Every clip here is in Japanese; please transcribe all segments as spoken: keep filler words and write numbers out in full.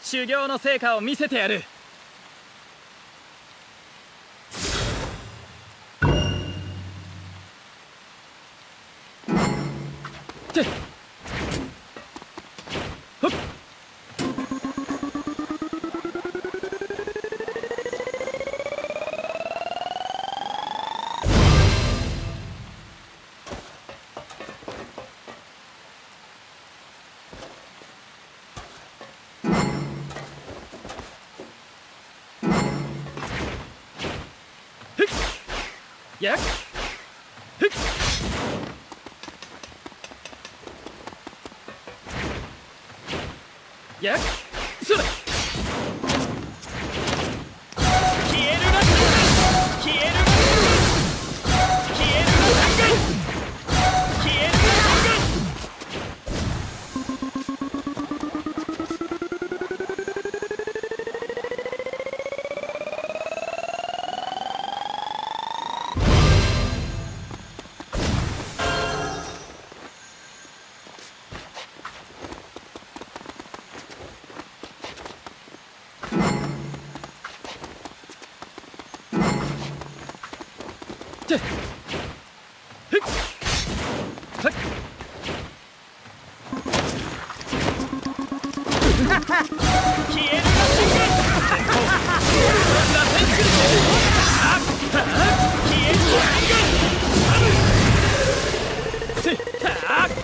修行の成果を見せてやる。てっほっやっふっやっそれ消えるな消えるな消えるな消えるなてっふっはっ消えるな瞬間螺旋するぞあっ消えるな瞬間せっあっ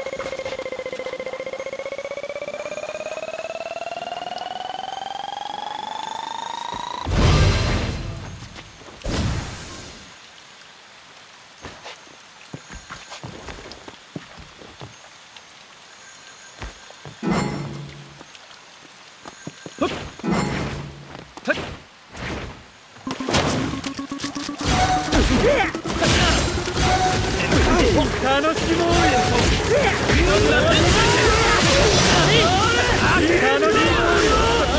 楽しもうよ。楽しもうよ。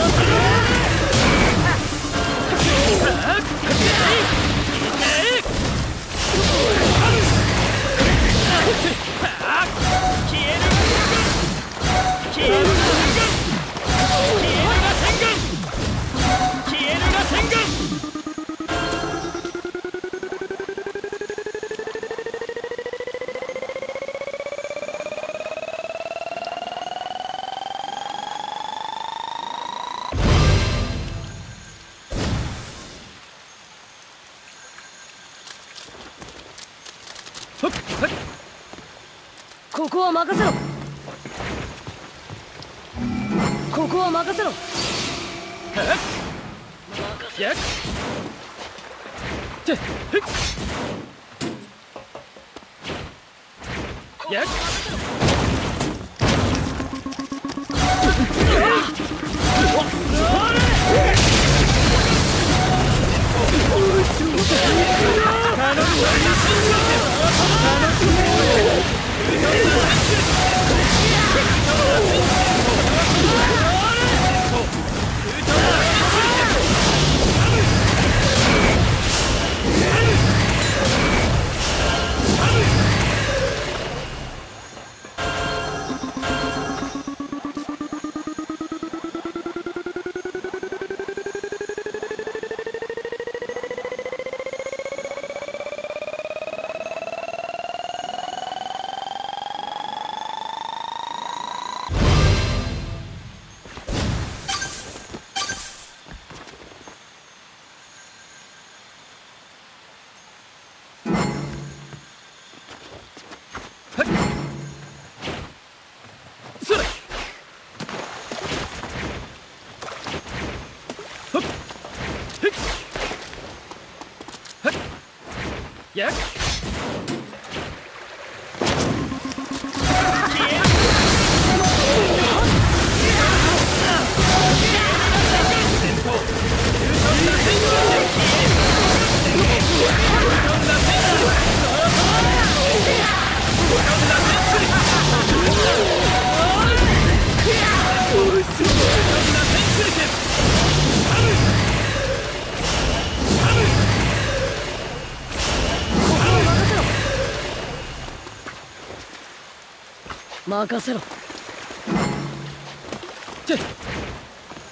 ここは任せろ。ここは任せろ。 やってふっやっやっ任せろ。 て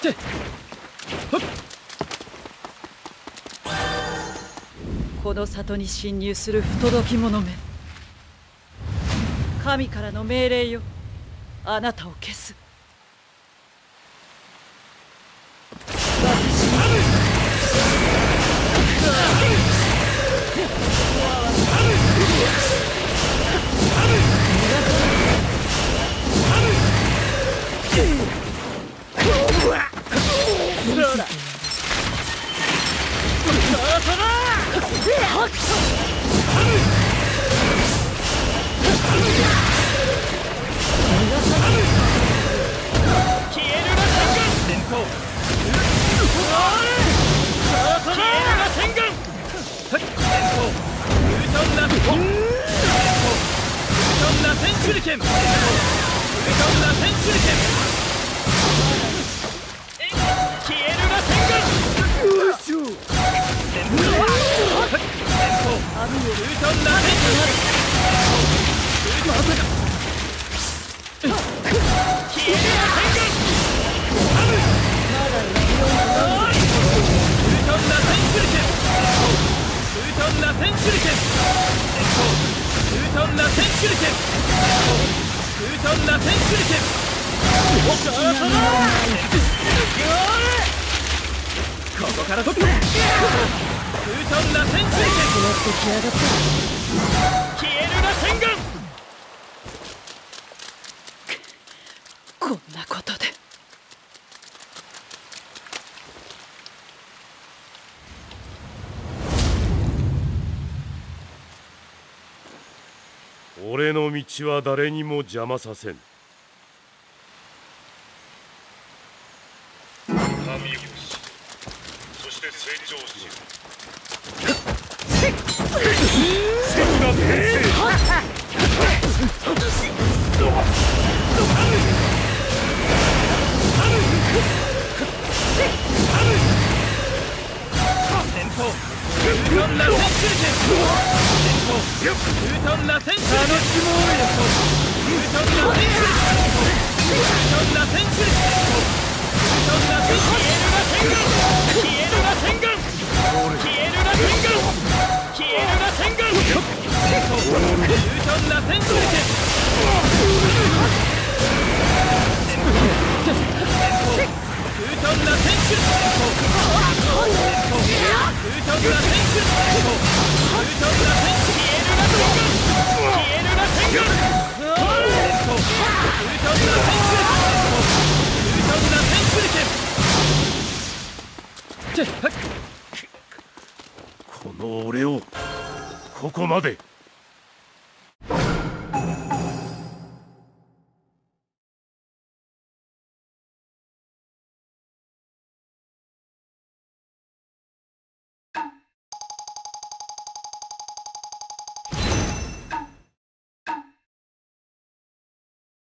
この里に侵入する不届き者め、神からの命令よ、あなたを消す。 手裏剣、ウルトンラ天手裏剣、消える螺旋岩、よいしょ、連邦、ウルトンラ天手裏剣、ウルトンラ消える螺旋岩、ウルトンラ天手裏剣、ウルトンラ天手裏剣、連邦、ウルトンラ天手裏剣、ウルトンラ天手裏剣、ここから飛ぶ、ウルトンラ天手裏剣、消える螺旋岩、 こんなことで。 俺の道は誰にも邪魔させん。神吉、そして成長中。千が平成。 連邦、ウルトンラ天手裏剣、ウルトンラ天手裏剣、ウルトンラ天手裏剣、ウルトンラ天手裏剣、ウルトンラ天手裏剣、消える螺旋岩、消える螺旋岩、消える螺旋岩、ウルトンラ天手裏剣、ウルトンラ天手裏剣、ウルトンラ天手裏剣、ウルトンラ天手、ウルトンラ天手、消える螺旋岩、消える螺旋岩、ウルトンラ天手裏剣、ウルトンラ天手裏剣、 この俺をここまで。